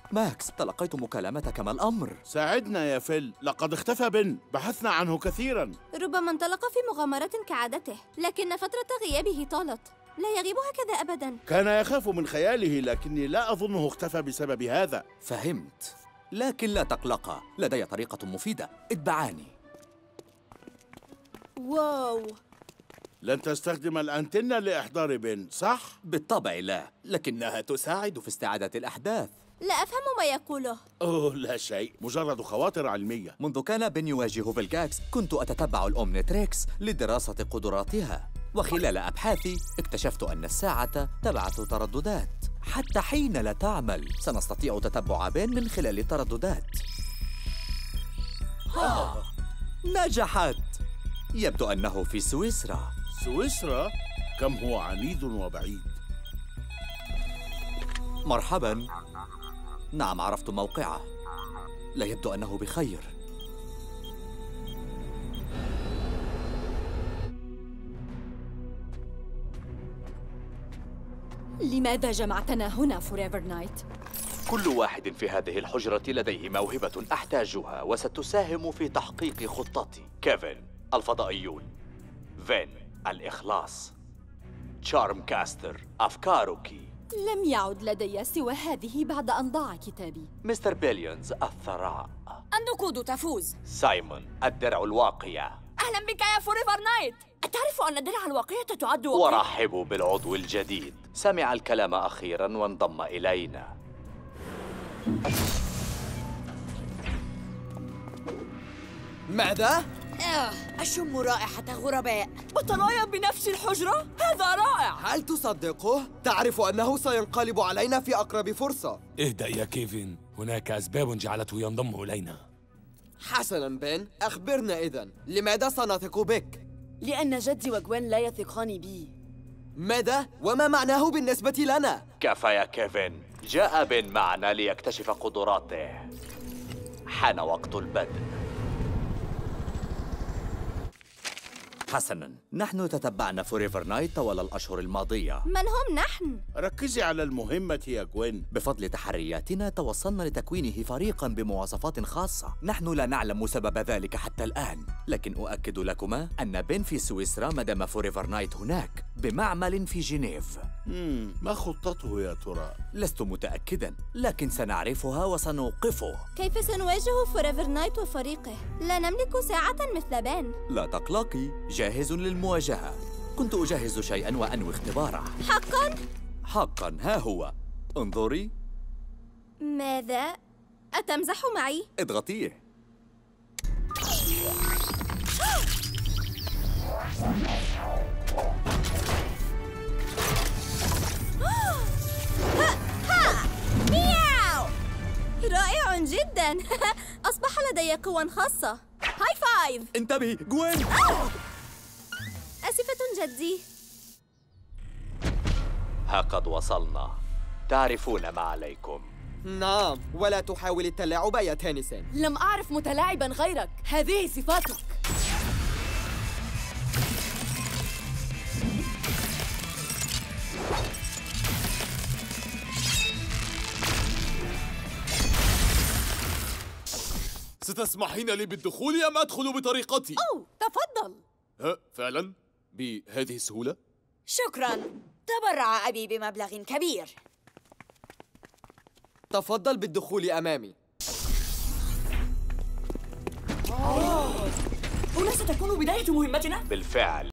ماكس، تلقيت مكالمتك، ما الأمر؟ ساعدنا يا فيل، لقد اختفى بن، بحثنا عنه كثيراً. ربما انطلق في مغامرة كعادته، لكن فترة غيابه طالت. لا يغيب هكذا أبداً. كان يخاف من خياله، لكني لا أظنه اختفى بسبب هذا. فهمت، لكن لا تقلقا، لدي طريقة مفيدة، اتبعاني. واو. لن تستخدم الأنتنة لإحضار بن، صح؟ بالطبع لا، لكنها تساعد في استعادة الأحداث. لا أفهم ما يقوله. أوه لا شيء، مجرد خواطر علمية. منذ كان بن يواجه فيلجاكس كنت أتتبع الأومنيتريكس لدراسة قدراتها، وخلال أبحاثي اكتشفت أن الساعة تبعث ترددات حتى حين لا تعمل. سنستطيع تتبع بن من خلال الترددات. نجحت! يبدو أنه في سويسرا. سويسرا؟ كم هو عنيد وبعيد. مرحباً. نعم، عرفت موقعه. لا يبدو أنه بخير. لماذا جمعتنا هنا فوريفر نايت؟ كل واحد في هذه الحجرة لديه موهبة أحتاجها وستساهم في تحقيق خطتي. كيفن، الفضائيون. فين، الإخلاص. تشارم كاستر، أفكارك. لم يعد لدي سوى هذه بعد أن ضاع كتابي. مستر بيليونز، الثراء. النقود تفوز. سايمون، الدرع الواقية. أهلا بك يا فوريفر نايت. أتعرف أن الدرع الواقية تعد ورحبوا بالعضو الجديد. سمع الكلام أخيراً وانضم إلينا. ماذا؟ أشم رائحة غرباء. بطلايا بنفس الحجرة؟ هذا رائع. هل تصدقه؟ تعرف أنه سينقلب علينا في أقرب فرصة. اهدأ يا كيفن، هناك أسباب جعلته ينضم إلينا. حسناً بن، أخبرنا إذن، لماذا سنثق بك؟ لأن جدي وجوين لا يثقان بي. ماذا؟ وما معناه بالنسبة لنا؟ كفى يا كيفن، جاء بن معنا ليكتشف قدراته. حان وقت البدء. حسناً، نحن تتبعنا فوريفر نايت طوال الأشهر الماضية. من هم نحن؟ ركزي على المهمة يا جوين. بفضل تحرياتنا توصلنا لتكوينه فريقاً بمواصفات خاصة. نحن لا نعلم سبب ذلك حتى الآن، لكن أؤكد لكما أن بن في سويسرا مدام فوريفر نايت هناك بمعمل في جنيف. ما خطته يا ترى؟ لست متأكداً، لكن سنعرفها وسنوقفه. كيف سنواجه فوريفر نايت وفريقه؟ لا نملك ساعة مثل بان. لا تقلقي، جاهز للمواجهة. كنت أجهز شيئاً وأنوي اختباره. حقاً؟ حقاً، ها هو. انظري. ماذا؟ أتمزح معي؟ اضغطيه. مياو! رائع جداً. أصبح لدي قوى خاصة. هاي فايف! انتبهي، جوين! آسفة جدي. ها قد وصلنا. تعرفون ما عليكم. نعم، ولا تحاول التلاعب يا تانيسن. لم أعرف متلاعباً غيرك. هذه صفاتك. ستسمحين لي بالدخول أم أدخل بطريقتي؟ أوه، تفضل. فعلا؟ بهذه السهولة؟ شكراً. تبرع أبي بمبلغ كبير. تفضل بالدخول أمامي. هنا ستكون بداية مهمتنا؟ بالفعل.